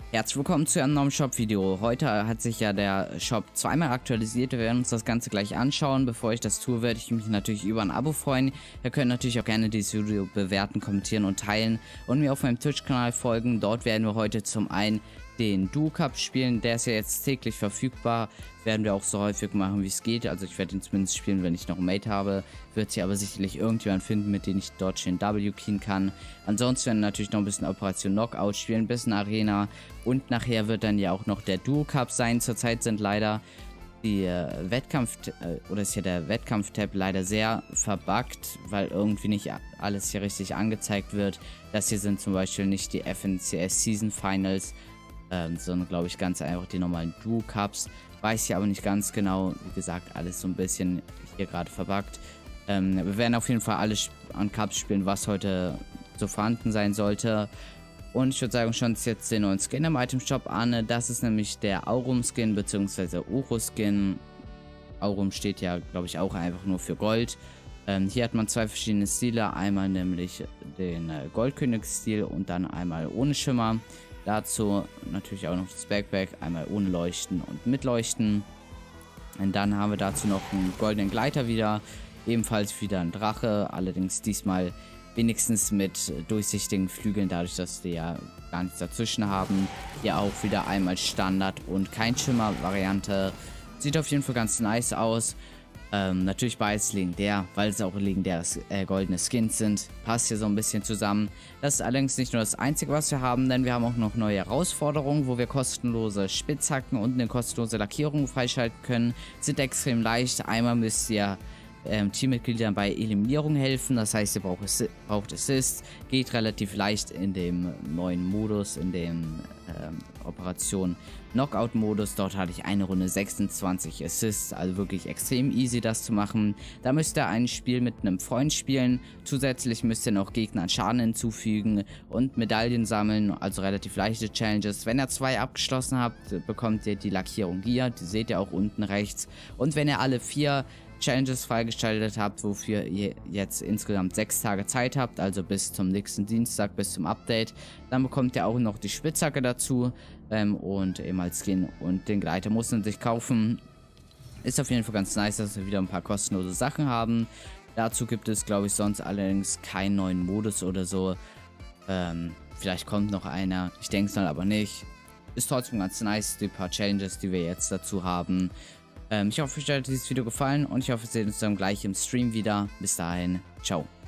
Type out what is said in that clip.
Herzlich willkommen zu einem neuen Shop-Video. Heute hat sich ja der Shop zweimal aktualisiert. Wir werden uns das Ganze gleich anschauen. Bevor ich das tue, werde ich mich natürlich über ein Abo freuen. Ihr könnt natürlich auch gerne dieses Video bewerten, kommentieren und teilen und mir auf meinem Twitch-Kanal folgen. Dort werden wir heute zum einen den Duo Cup spielen. Der ist ja jetzt täglich verfügbar. Werden wir auch so häufig machen, wie es geht. Also ich werde ihn zumindest spielen, wenn ich noch ein Mate habe. Wird sich aber sicherlich irgendjemand finden, mit dem ich dort schön W-Keyen kann. Ansonsten werden wir natürlich noch ein bisschen Operation Knockout spielen, ein bisschen Arena. Und nachher wird dann ja auch noch der Duo Cup sein. Zurzeit sind leider die ist ja der Wettkampf-Tab leider sehr verbuggt, weil irgendwie nicht alles hier richtig angezeigt wird. Das hier sind zum Beispiel nicht die FNCS Season Finals, sondern glaube ich ganz einfach die normalen Duo Cups. Weiß ich aber nicht ganz genau. Wie gesagt, alles so ein bisschen hier gerade verbuggt. Wir werden auf jeden Fall alles an Cups spielen, was heute so vorhanden sein sollte. Und ich würde sagen, schauen uns jetzt den neuen Skin im Item Shop an. Das ist nämlich der Aurum Skin bzw. Oro Skin. Aurum steht ja, glaube ich, auch einfach nur für Gold. Hier hat man zwei verschiedene Stile. Einmal nämlich den Goldkönig-Stil und dann einmal ohne Schimmer. Dazu natürlich auch noch das Backpack, einmal ohne Leuchten und mit Leuchten. Und dann haben wir dazu noch einen goldenen Gleiter wieder, ebenfalls wieder ein Drache, allerdings diesmal wenigstens mit durchsichtigen Flügeln, dadurch, dass die ja gar nichts dazwischen haben. Hier auch wieder einmal Standard und kein Schimmer-Variante. Sieht auf jeden Fall ganz nice aus. Natürlich beides legendär, weil es auch legendäre goldene Skins sind. Passt hier so ein bisschen zusammen. Das ist allerdings nicht nur das Einzige, was wir haben, denn wir haben auch noch neue Herausforderungen, wo wir kostenlose Spitzhacken und eine kostenlose Lackierung freischalten können. Sind extrem leicht. Einmal müsst ihr Teammitgliedern bei Eliminierung helfen, das heißt, ihr braucht Assist. Geht relativ leicht in dem neuen Modus, in dem Operation Knockout Modus. Dort hatte ich eine Runde 26 Assists, also wirklich extrem easy das zu machen. Da müsst ihr ein Spiel mit einem Freund spielen, zusätzlich müsst ihr noch Gegnern Schaden hinzufügen und Medaillen sammeln, also relativ leichte Challenges. Wenn ihr 2 abgeschlossen habt, bekommt ihr die Lackierung hier, die seht ihr auch unten rechts. Und wenn ihr alle 4 Challenges freigeschaltet habt, wofür ihr jetzt insgesamt 6 Tage Zeit habt, also bis zum nächsten Dienstag, bis zum Update. Dann bekommt ihr auch noch die Spitzhacke dazu und eben als Skin und den Gleiter muss man sich kaufen. Ist auf jeden Fall ganz nice, dass wir wieder ein paar kostenlose Sachen haben. Dazu gibt es, glaube ich, sonst allerdings keinen neuen Modus oder so. Vielleicht kommt noch einer, ich denke es dann aber nicht. Ist trotzdem ganz nice, die paar Challenges, die wir jetzt dazu haben. Ich hoffe, euch hat dieses Video gefallen und ich hoffe, wir sehen uns dann gleich im Stream wieder. Bis dahin, ciao.